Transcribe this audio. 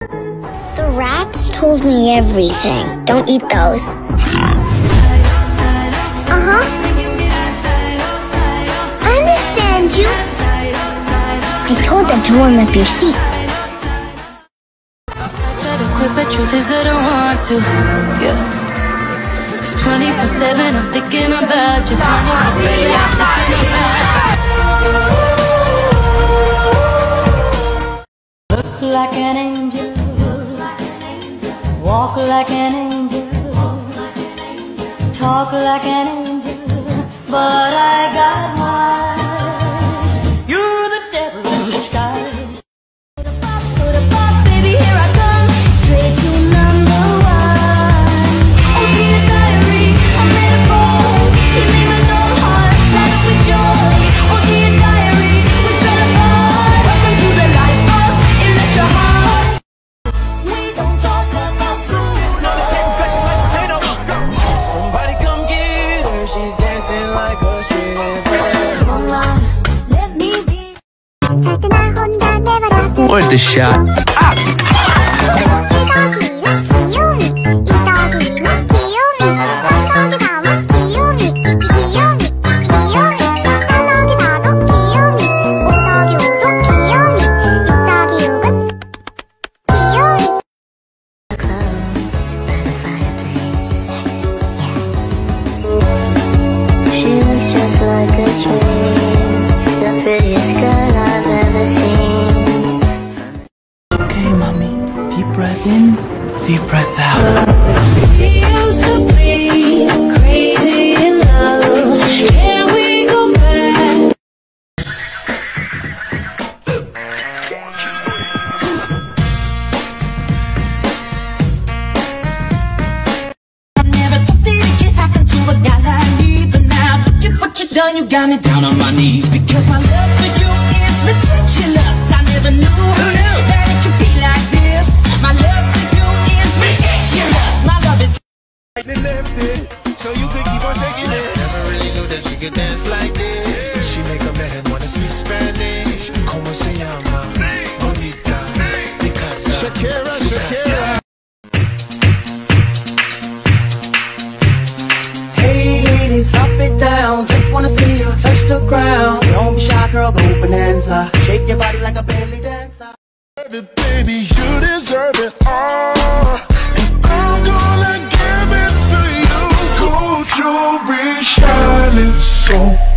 The rats told me everything. Don't eat those. Uh-huh. I understand you. I told them to warm up your seat. I try to quit, but truth is I don't want to. Yeah. 'Cause 24/7 I'm thinking about you. 24/7 I'm thinking about you. Look like an angel, walk like an angel, talk like an angel, but I got mine. You're the devil in disguise. Soda pop, baby, here I come, straight to number one. Oh, dear diary, I made a bold. You leave my old heart flat with joy. Oh, dear diary, we fell apart. Welcome to the life of Electra Heart. We don't talk about blue. No, they take pressure like a potato. Somebody come get her. She's dancing like a stripper. Mama, let me be. Worth the shot. She looks just like a dream, the prettiest girl I've ever seen. Okay, mommy. Deep breath in, deep breath out. We used to be crazy in love. Can we go back? I never thought that it could happen to a guy like me, but now look at what you done. You got me down on my knees because my love for you is ridiculous. I never knew that it could be like this. My love for you is ridiculous. My love is lifted, so you could keep on taking it. Never really knew that she could dance like this. She make a man wanna speak Spanish. Como se llama? Bonita, Picasa. Shakira, Shakira. hey ladies, drop it down. Just wanna see you touch the ground. Don't be shy, girl, go bonanza. Shake your body like a belly dancer. Baby, you deserve it all, and I'm gonna give it to you. Gold jewelry shining so